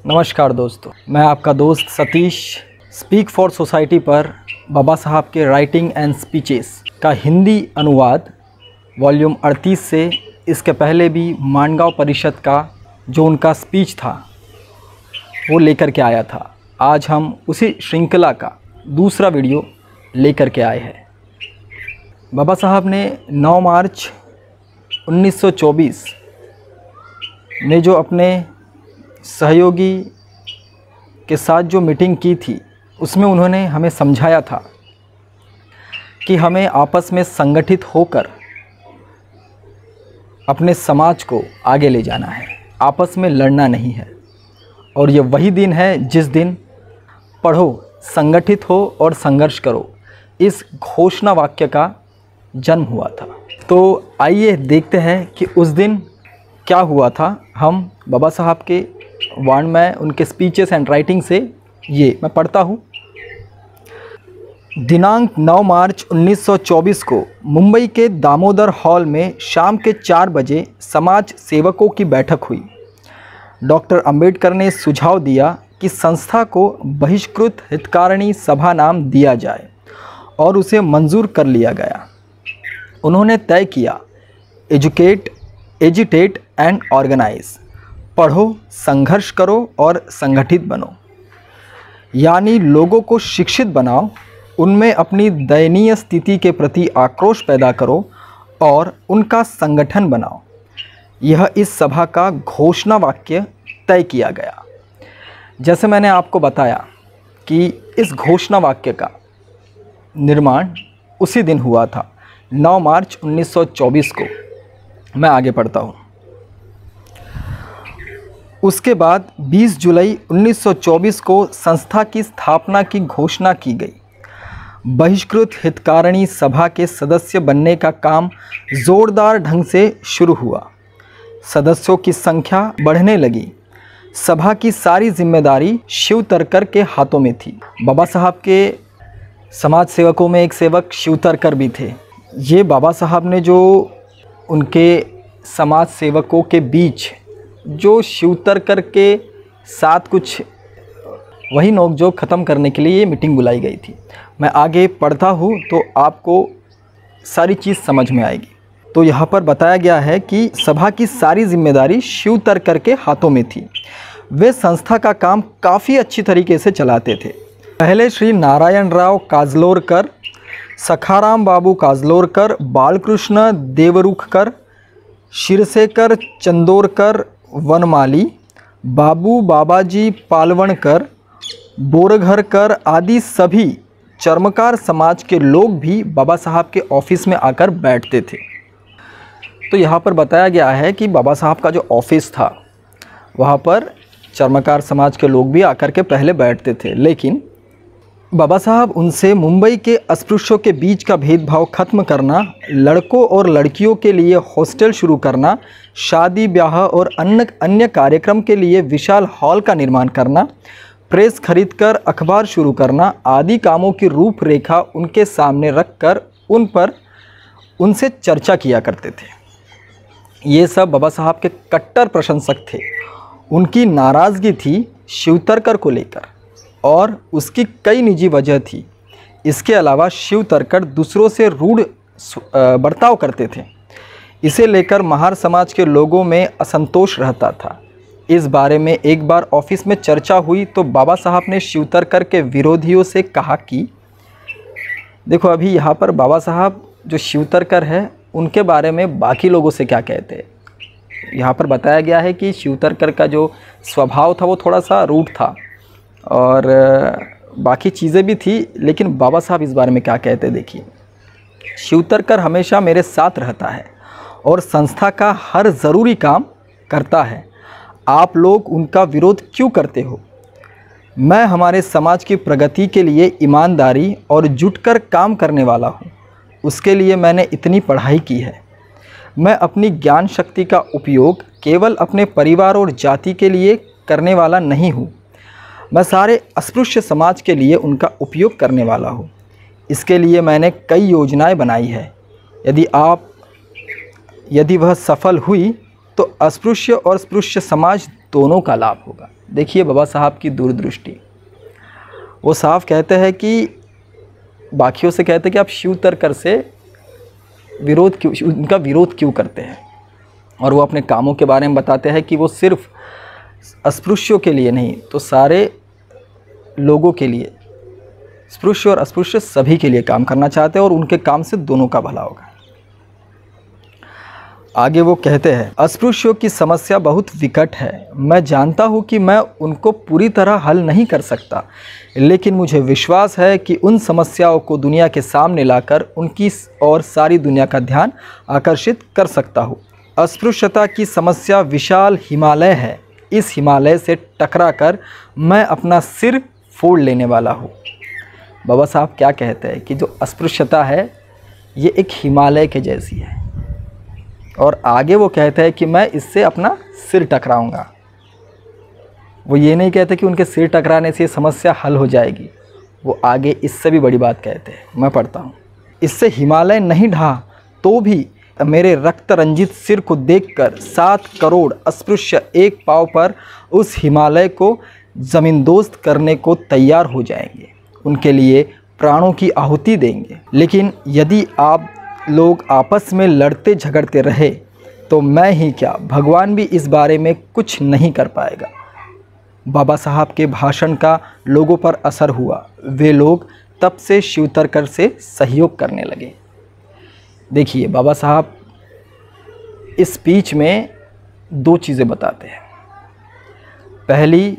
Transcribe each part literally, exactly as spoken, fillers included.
नमस्कार दोस्तों, मैं आपका दोस्त सतीश स्पीक फॉर सोसाइटी पर बाबा साहब के राइटिंग एंड स्पीचेस का हिंदी अनुवाद वॉल्यूम अड़तीस से इसके पहले भी मानगांव परिषद का जो उनका स्पीच था वो लेकर के आया था। आज हम उसी श्रृंखला का दूसरा वीडियो लेकर के आए हैं। बाबा साहब ने नौ मार्च उन्नीस सौ चौबीस में जो अपने सहयोगी के साथ जो मीटिंग की थी उसमें उन्होंने हमें समझाया था कि हमें आपस में संगठित होकर अपने समाज को आगे ले जाना है, आपस में लड़ना नहीं है। और ये वही दिन है जिस दिन पढ़ो, संगठित हो और संघर्ष करो इस घोषणा वाक्य का जन्म हुआ था। तो आइए देखते हैं कि उस दिन क्या हुआ था। हम बाबा साहब के वाण में उनके स्पीचेस एंड राइटिंग से ये मैं पढ़ता हूँ। दिनांक नौ मार्च उन्नीस सौ चौबीस को मुंबई के दामोदर हॉल में शाम के चार बजे समाज सेवकों की बैठक हुई। डॉक्टर अंबेडकर ने सुझाव दिया कि संस्था को बहिष्कृत हितकारिणी सभा नाम दिया जाए और उसे मंजूर कर लिया गया। उन्होंने तय किया, एजुकेट, एजिटेट एंड ऑर्गेनाइज, पढ़ो, संघर्ष करो और संगठित बनो, यानी लोगों को शिक्षित बनाओ, उनमें अपनी दयनीय स्थिति के प्रति आक्रोश पैदा करो और उनका संगठन बनाओ। यह इस सभा का घोषणा वाक्य तय किया गया। जैसे मैंने आपको बताया कि इस घोषणा वाक्य का निर्माण उसी दिन हुआ था, नौ मार्च उन्नीस सौ चौबीस को। मैं आगे पढ़ता हूँ। उसके बाद बीस जुलाई उन्नीस सौ चौबीस को संस्था की स्थापना की घोषणा की गई। बहिष्कृत हितकारिणी सभा के सदस्य बनने का काम जोरदार ढंग से शुरू हुआ। सदस्यों की संख्या बढ़ने लगी। सभा की सारी जिम्मेदारी शिव तरकर के हाथों में थी। बाबा साहब के समाज सेवकों में एक सेवक शिव तरकर भी थे। ये बाबा साहब ने जो उनके समाज सेवकों के बीच जो शिव तरकर के साथ कुछ वही नोकझोंक ख़त्म करने के लिए ये मीटिंग बुलाई गई थी। मैं आगे पढ़ता हूँ तो आपको सारी चीज़ समझ में आएगी। तो यहाँ पर बताया गया है कि सभा की सारी जिम्मेदारी शिव तरकर के हाथों में थी। वे संस्था का काम काफ़ी अच्छी तरीके से चलाते थे। पहले श्री नारायण राव काजलोरकर, सखाराम बाबू काजलोरकर, बालकृष्ण देवरुखकर, शिरसेकर चंदोरकर वनमाली, बाबू बाबाजी पालवणकर, बोरघरकर आदि सभी चर्मकार समाज के लोग भी बाबा साहब के ऑफिस में आकर बैठते थे। तो यहाँ पर बताया गया है कि बाबा साहब का जो ऑफिस था वहाँ पर चर्मकार समाज के लोग भी आकर के पहले बैठते थे, लेकिन बाबा साहब उनसे मुंबई के अस्पृश्यों के बीच का भेदभाव खत्म करना, लड़कों और लड़कियों के लिए हॉस्टल शुरू करना, शादी ब्याह और अन्य अन्य कार्यक्रम के लिए विशाल हॉल का निर्माण करना, प्रेस खरीदकर अखबार शुरू करना आदि कामों की रूपरेखा उनके सामने रखकर उन पर उनसे चर्चा किया करते थे। ये सब बाबा साहब के कट्टर प्रशंसक थे। उनकी नाराज़गी थी शिव तरकर को लेकर और उसकी कई निजी वजह थी। इसके अलावा शिव तरकर दूसरों से रूढ़ बर्ताव करते थे। इसे लेकर महार समाज के लोगों में असंतोष रहता था। इस बारे में एक बार ऑफिस में चर्चा हुई तो बाबा साहब ने शिव तरकर के विरोधियों से कहा कि देखो, अभी यहाँ पर बाबा साहब जो शिव तरकर है उनके बारे में बाकी लोगों से क्या कहते हैं। यहाँ पर बताया गया है कि शिव तरकर का जो स्वभाव था वो थोड़ा सा रूढ़ था और बाकी चीज़ें भी थी, लेकिन बाबा साहब इस बारे में क्या कहते हैं देखिए। शिव तरकर हमेशा मेरे साथ रहता है और संस्था का हर ज़रूरी काम करता है। आप लोग उनका विरोध क्यों करते हो? मैं हमारे समाज की प्रगति के लिए ईमानदारी और जुटकर काम करने वाला हूँ। उसके लिए मैंने इतनी पढ़ाई की है। मैं अपनी ज्ञान शक्ति का उपयोग केवल अपने परिवार और जाति के लिए करने वाला नहीं हूँ। मैं सारे अस्पृश्य समाज के लिए उनका उपयोग करने वाला हूँ। इसके लिए मैंने कई योजनाएं बनाई है। यदि आप यदि वह सफल हुई तो अस्पृश्य और स्पृश्य समाज दोनों का लाभ होगा। देखिए बाबा साहब की दूरदृष्टि, वो साफ कहते हैं कि बाकियों से कहते हैं कि आप शिव तर्क से विरोध क्यों, उनका विरोध क्यों करते हैं, और वो अपने कामों के बारे में बताते हैं कि वो सिर्फ अस्पृश्यों के लिए नहीं तो सारे लोगों के लिए, स्पृश्य और अस्पृश्य सभी के लिए काम करना चाहते हैं और उनके काम से दोनों का भला होगा। आगे वो कहते हैं, अस्पृश्यों की समस्या बहुत विकट है। मैं जानता हूँ कि मैं उनको पूरी तरह हल नहीं कर सकता, लेकिन मुझे विश्वास है कि उन समस्याओं को दुनिया के सामने लाकर उनकी और सारी दुनिया का ध्यान आकर्षित कर सकता हूँ। अस्पृश्यता की समस्या विशाल हिमालय है। इस हिमालय से टकराकर मैं अपना सिर फोड़ लेने वाला हूँ। बाबा साहब क्या कहते हैं कि जो अस्पृश्यता है ये एक हिमालय के जैसी है, और आगे वो कहते हैं कि मैं इससे अपना सिर टकराऊंगा। वो ये नहीं कहते कि उनके सिर टकराने से ये समस्या हल हो जाएगी, वो आगे इससे भी बड़ी बात कहते हैं। मैं पढ़ता हूँ, इससे हिमालय नहीं ढहा तो भी मेरे रक्त रंजित सिर को देखकर सात करोड़ अस्पृश्य एक पाँव पर उस हिमालय को ज़मींदोज़ करने को तैयार हो जाएंगे, उनके लिए प्राणों की आहुति देंगे। लेकिन यदि आप लोग आपस में लड़ते झगड़ते रहे तो मैं ही क्या, भगवान भी इस बारे में कुछ नहीं कर पाएगा। बाबा साहब के भाषण का लोगों पर असर हुआ। वे लोग तब से शिव तर्क से सहयोग करने लगे। देखिए बाबा साहब इस स्पीच में दो चीज़ें बताते हैं। पहली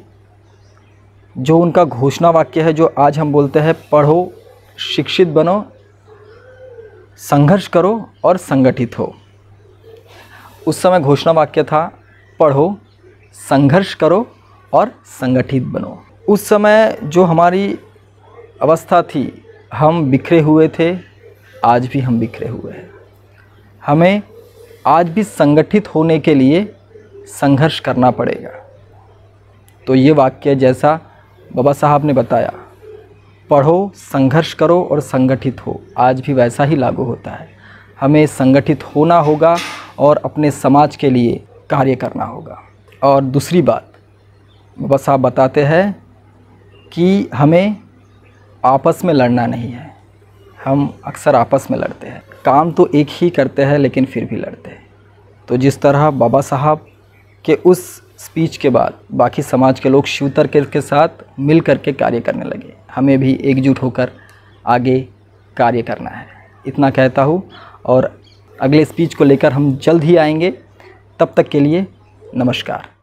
जो उनका घोषणा वाक्य है, जो आज हम बोलते हैं, पढ़ो, शिक्षित बनो, संघर्ष करो और संगठित हो। उस समय घोषणा वाक्य था पढ़ो, संघर्ष करो और संगठित बनो। उस समय जो हमारी अवस्था थी, हम बिखरे हुए थे, आज भी हम बिखरे हुए हैं। हमें आज भी संगठित होने के लिए संघर्ष करना पड़ेगा। तो ये वाक्य जैसा बाबा साहब ने बताया, पढ़ो, संघर्ष करो और संगठित हो, आज भी वैसा ही लागू होता है। हमें संगठित होना होगा और अपने समाज के लिए कार्य करना होगा। और दूसरी बात बाबा साहब बताते हैं कि हमें आपस में लड़ना नहीं है। हम अक्सर आपस में लड़ते हैं, काम तो एक ही करते हैं लेकिन फिर भी लड़ते हैं। तो जिस तरह बाबा साहब के उस स्पीच के बाद बाकी समाज के लोग शिव तर्क के साथ मिल कर के कार्य करने लगे, हमें भी एकजुट होकर आगे कार्य करना है। इतना कहता हूँ और अगले स्पीच को लेकर हम जल्द ही आएंगे। तब तक के लिए नमस्कार।